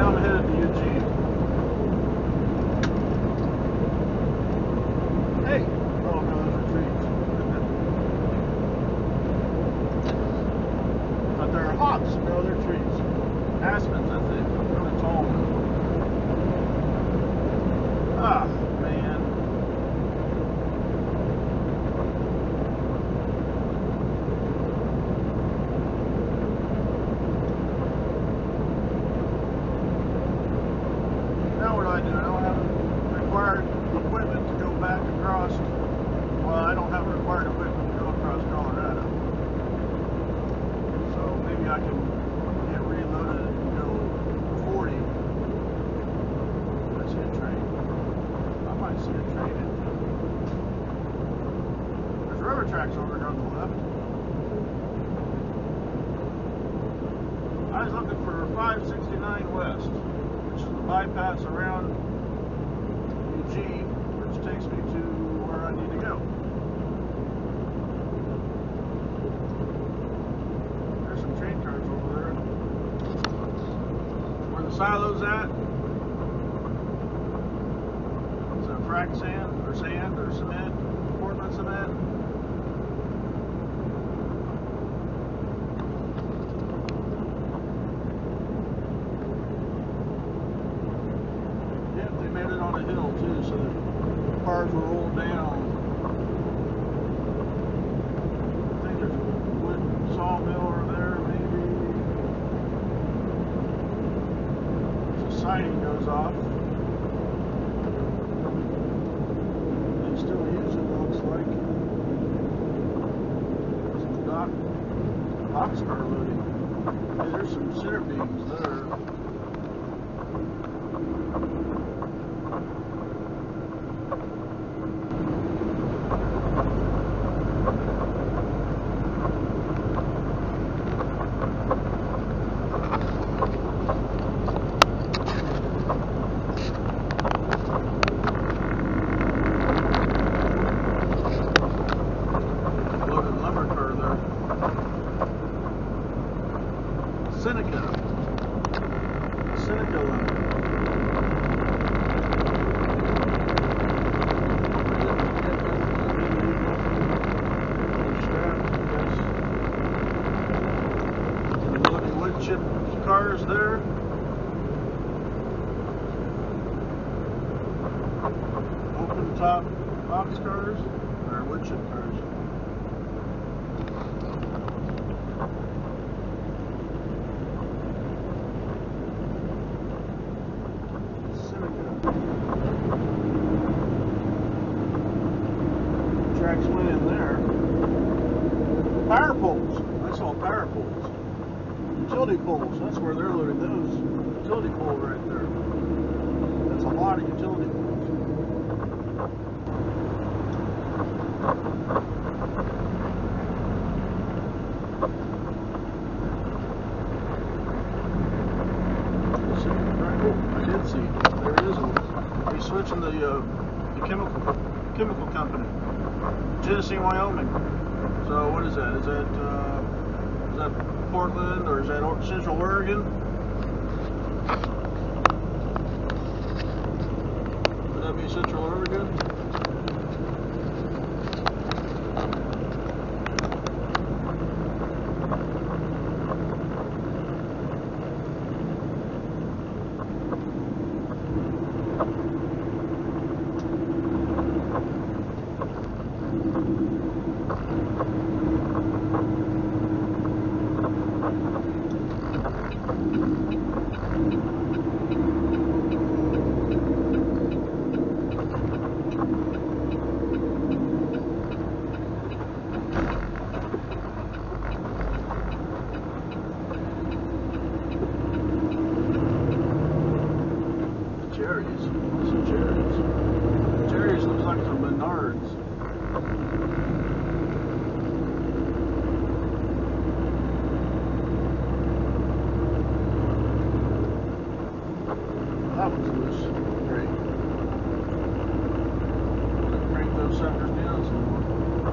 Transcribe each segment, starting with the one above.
now I'm headed to Eugene. Hey! Oh no, those are trees. But they're hops. No, they're trees. Aspens, I think. Really tall ones. Ah, man. Now what do I do? I don't have required equipment to go back across. Well, I don't have required equipment to go across Colorado. So maybe I can get reloaded and go 40. I see a train. I might see a train in too. There's railroad tracks over here on the left. I was looking for 569 West, which is the bypass around Eugene, which takes me to where I need to go. There's some train cars over there. Where the silo's at? Is that frac sand or cement? Portland cement? Yep, they made it on a hill too, so the cars will roll down. I think there's a wood sawmill over there, maybe. The siding goes off. They still use it, looks like. Some boxcar loading. Hey, there's some center beams there. Seneca line. Loading wood chip cars there. Open top box cars or wood chip cars. Tracks went in there. Power poles. I saw power poles. Utility poles. That's where they're loading those. Utility pole right there. That's a lot of utility poles. I did see. There it is. He's switching the chemical company. Genesee, Wyoming. So what is that? Is that Portland or is that Central Oregon? Would that be Central Oregon? Cherries looks like some Menards. That one's loose. Great. Crank those suckers down some more.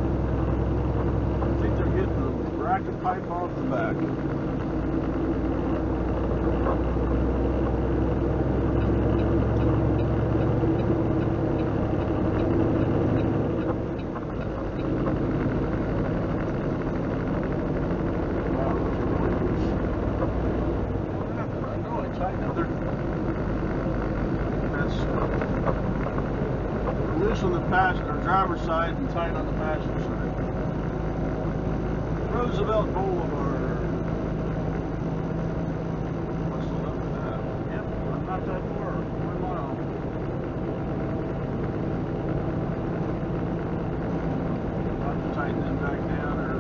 I think they're getting the bracket pipe off the back. tighten up. That's loose on the passenger driver's side and tight on the passenger side. Roosevelt Boulevard. What's the left of that? Yep, not that far. 1 mile. I'll have to tighten them back down or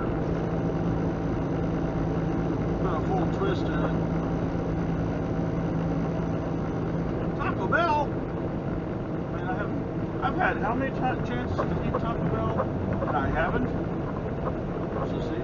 put a full twist in it. Taco Bell? I mean, I've had how many chances to eat Taco Bell? And I haven't. So see?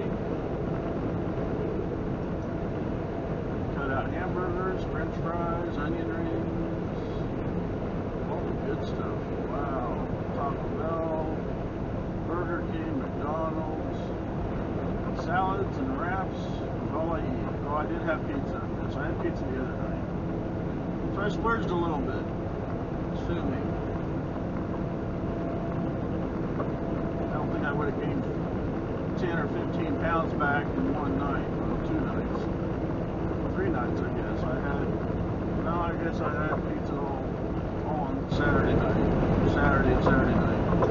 Cut out hamburgers, french fries, onion rings, all the good stuff. Wow. Taco Bell, Burger King, McDonald's, salads and wraps is all I eat. Oh, I did have pizza. Yes, I had pizza the other night. So I splurged a little bit. Sue me. I don't think I would have gained 10 or 15 pounds back in one night. Well, 2 nights. 3 nights, I guess. I guess I had pizza all on Saturday night. Saturday and Saturday night.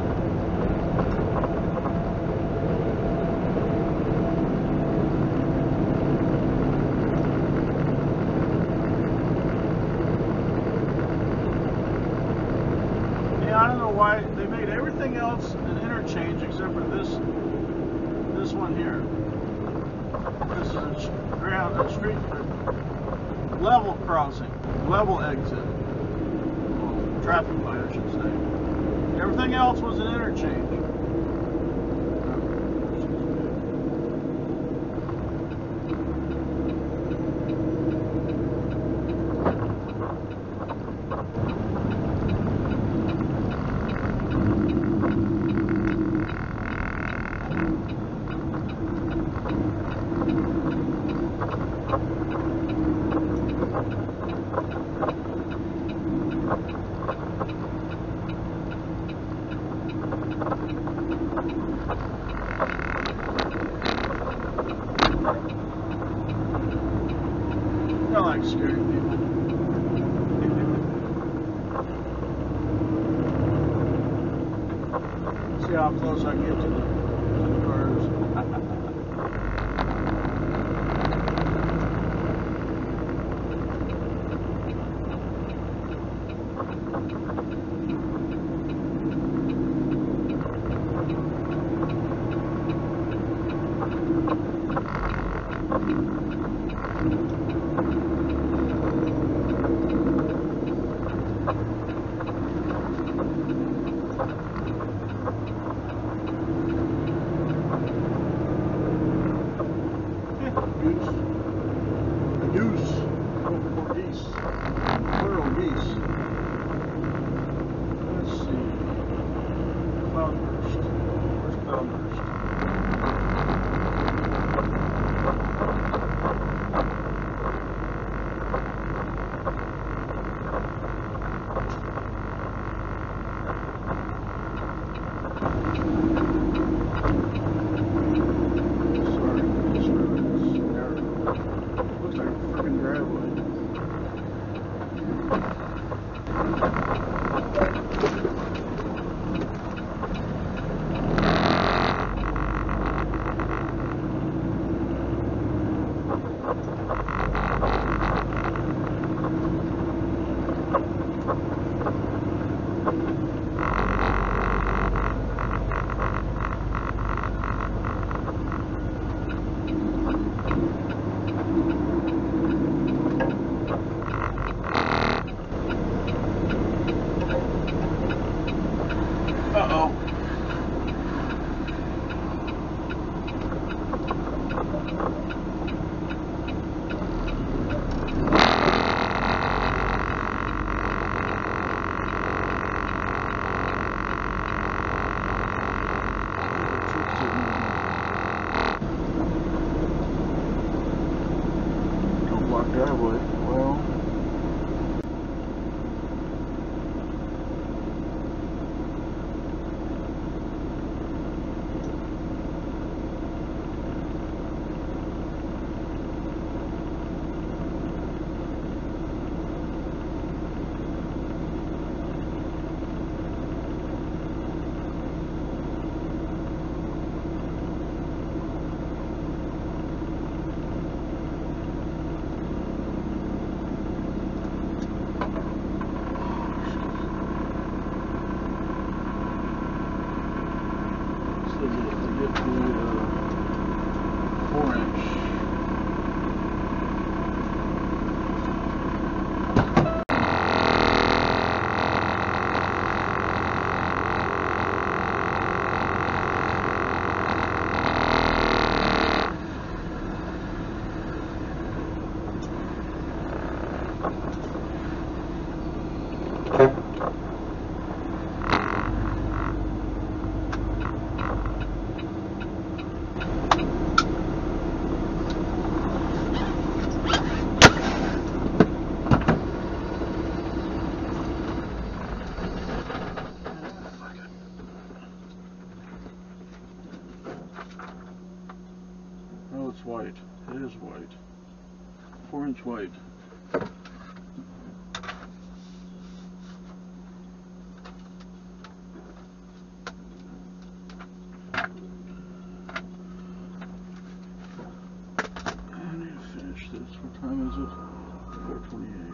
I don't know why they made everything else an interchange except for this one here. This is a street level crossing, level exit. Well, traffic light, I should say. Everything else was an interchange. I like scaring people. See how close I get to the cars. wipe. I need to finish this. What time is it? 4:28.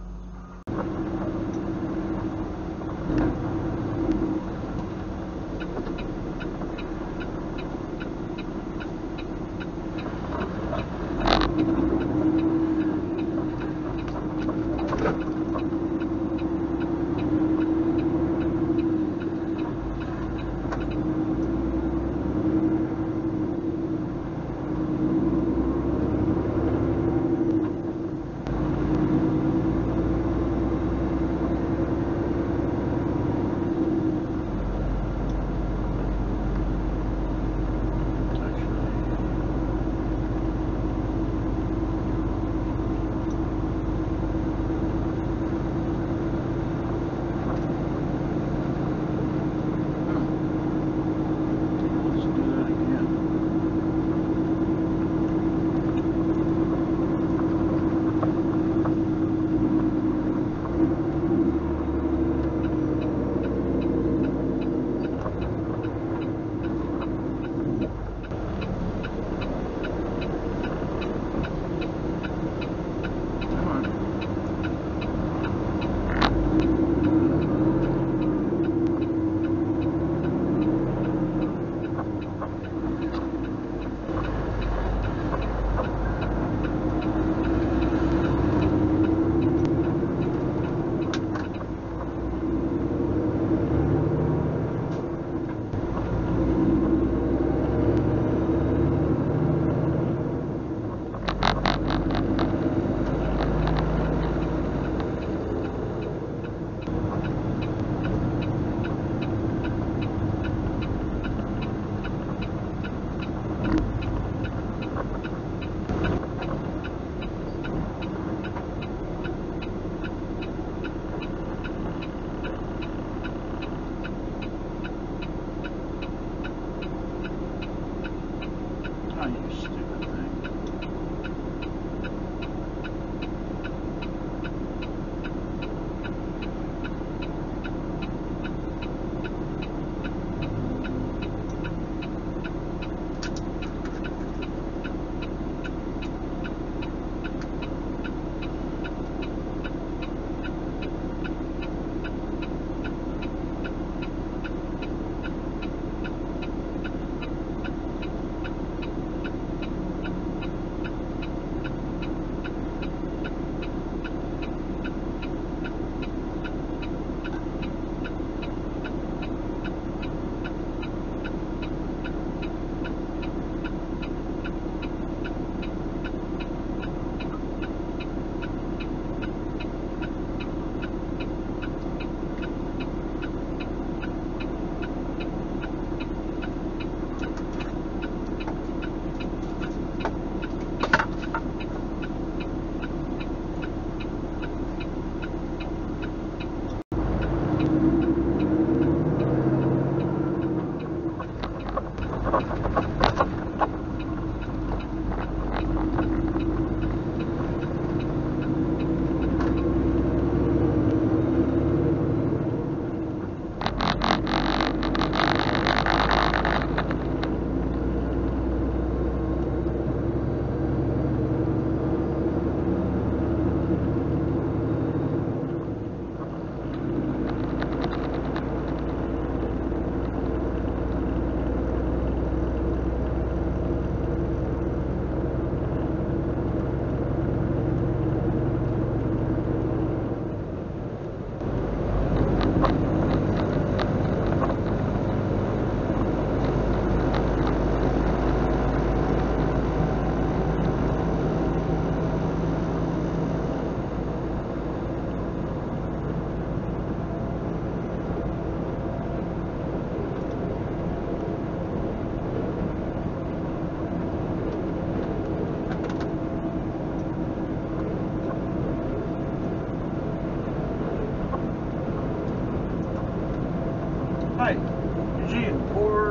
Hi, Eugene,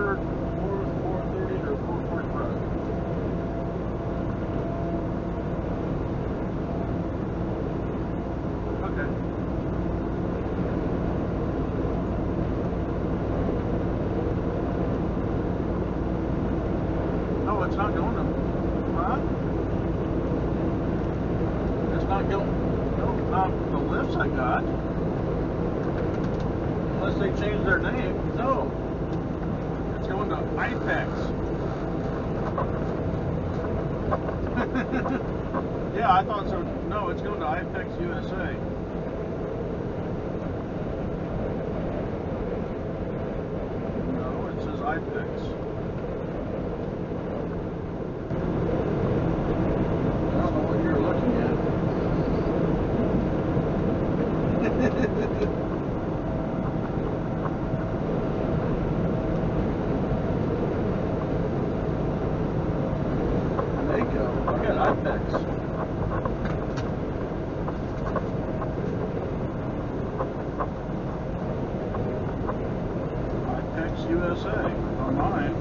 4:30 or 4:45. I got. Unless they changed their name. No. It's going to IPEX. Yeah, I thought so. No, it's going to IPEX USA. No, it says IPEX. I don't know what you're looking at. Look at IPEX. IPEX USA on mine.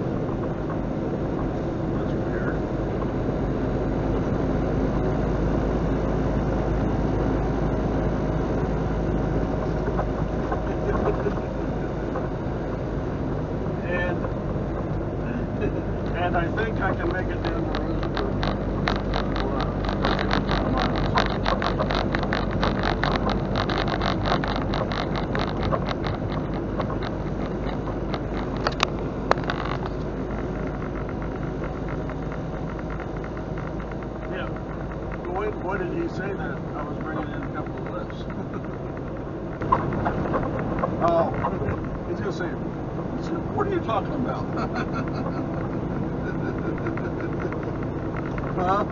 That's weird. and I think I can make it down the road. What did he say that I was bringing in a couple of lifts? Oh, he's going to say, what are you talking about? Huh?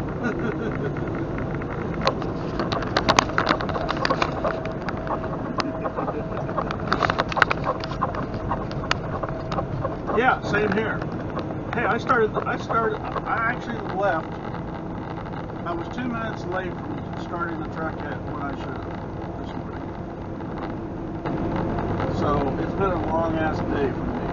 Yeah, same here. Hey, I actually left. I was 2 minutes late from starting the truck at when I should have this morning. So it's been a long ass day for me.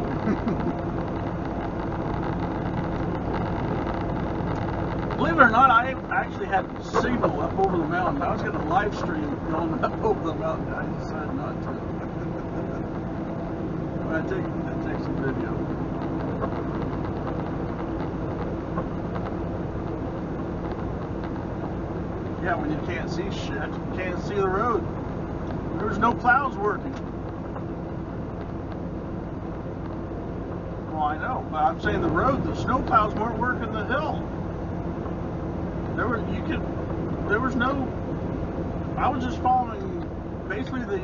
Believe it or not, I actually had signal up over the mountain. I was going to live stream going up over the mountain. I decided not to. But I take some video. Yeah, when you can't see shit, you can't see the road. There was no plows working. Well, I know, but I'm saying the road, the snow plows weren't working the hill. There was no. I was just following basically the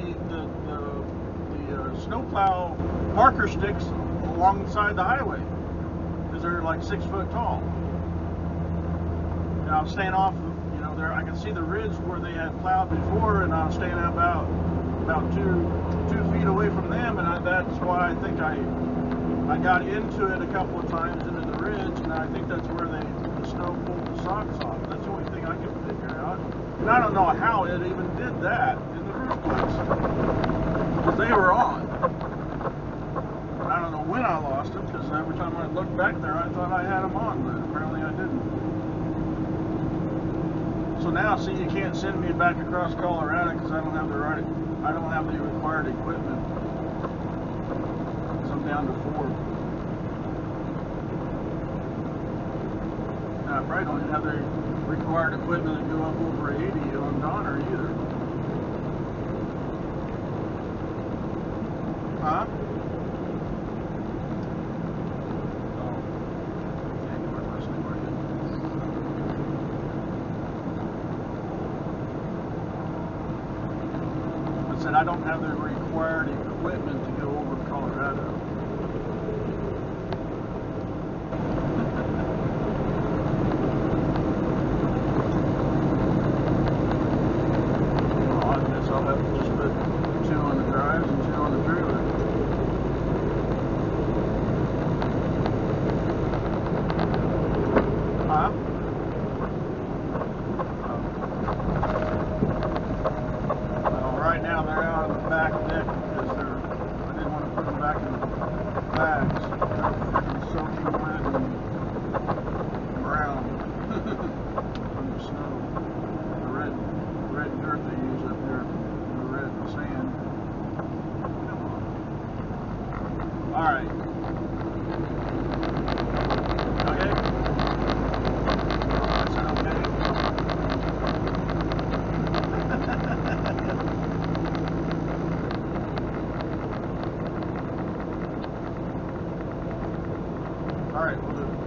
snow plow marker sticks alongside the highway because they're like 6 foot tall. And I was staying off. There, I could see the ridge where they had plowed before, and I was staying about 2 feet away from them, and that's why I think I got into it a couple of times into the ridge, and I think that's where the snow pulled the socks off. That's the only thing I can figure out. And I don't know how it even did that in the first place, because they were on. I don't know when I lost them, because every time I looked back there, I thought I had them on, but apparently I didn't. So now, see, you can't send me back across Colorado because I don't have the required equipment. So I'm down to 4. Now, I probably don't even have the required equipment to go up over 80 on Donner either. Huh? I don't have the required equipment to go over to Colorado. Well, I guess I'll have to just put 2 on the drives and 2 on the trailer. Huh? Right now they're out on the back deck because I didn't want to put them back in the bags. They're freaking soaking wet and brown from the snow. The red dirt they use up here, the red sand. Come on. Alright. Okay? I said okay. Alright, we'll do it.